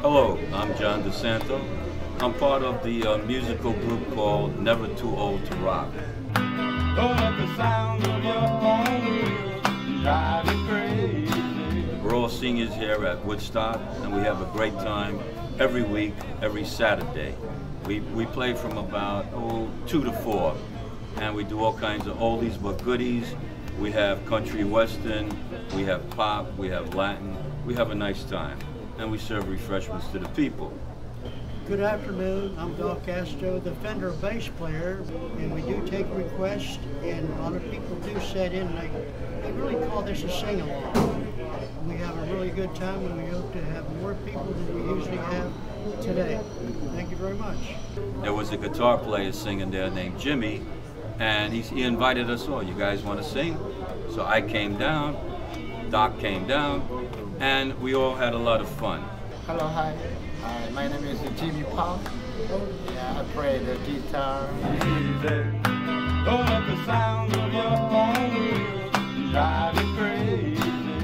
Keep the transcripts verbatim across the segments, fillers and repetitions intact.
Hello, I'm John DeSanto. I'm part of the uh, musical group called Never Too Old to Rock. We're all seniors here at Woodstock, and we have a great time every week, every Saturday. We, we play from about oh, two to four, and we do all kinds of oldies but goodies. We have country western, we have pop, we have Latin. We have a nice time, and we serve refreshments to the people. Good afternoon, I'm Doc Castro, the Fender bass player, and we do take requests, and a lot of people do set in, and they, they really call this a sing-along. We have a really good time, and we hope to have more people than we usually have today. Thank you very much. There was a guitar player singing there named Jimmy, and he, he invited us all. You guys want to sing? So I came down, Doc came down, and we all had a lot of fun. Hello, hi. Uh, my name is Jimmy Pop. Yeah, I play the guitar. The sound of your own, drive you crazy.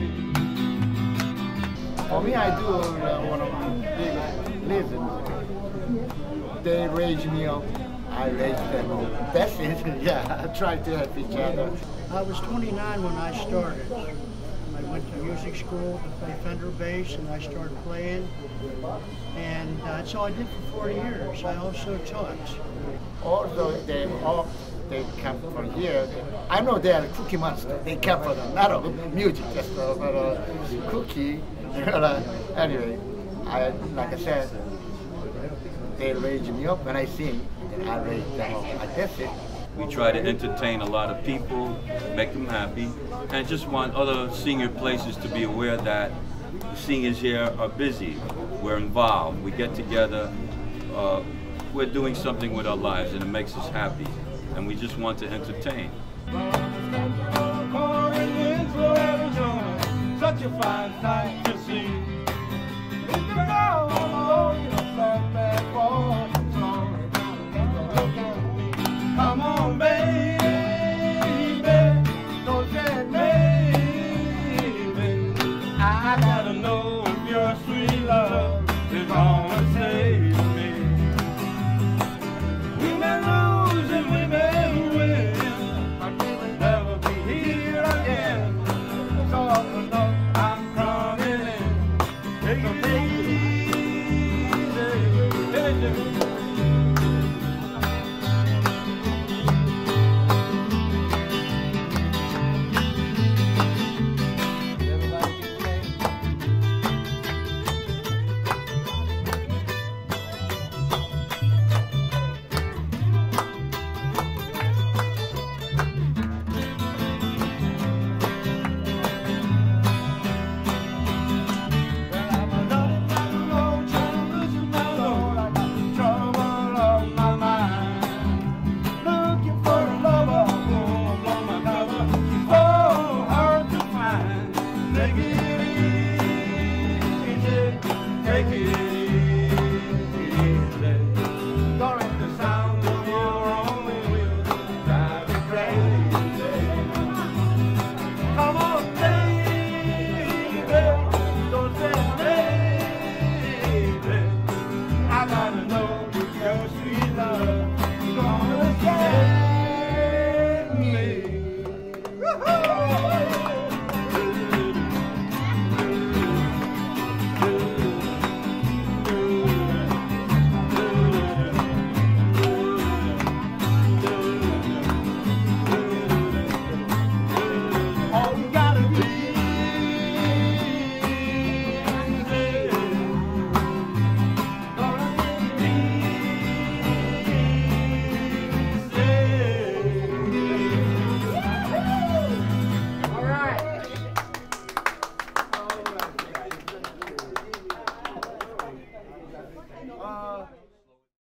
For me, I do uh, one of my big lessons. They raise me up, I raise them up. That's it. Yeah, I try to help each other. I was twenty-nine when I started. I went to music school to play Fender bass, and I started playing, and uh, that's all I did for forty years. I also taught. Also, they all they come from here. I know they are Cookie Monster. They come for the not of music, just for uh, cookie. Anyway, I like I said, they raise me up when I sing, and I raise them up. I guess it. We try to entertain a lot of people, make them happy, and just want other senior places to be aware that the seniors here are busy, we're involved, we get together, uh, we're doing something with our lives, and it makes us happy, and we just want to entertain. Such a fine sight.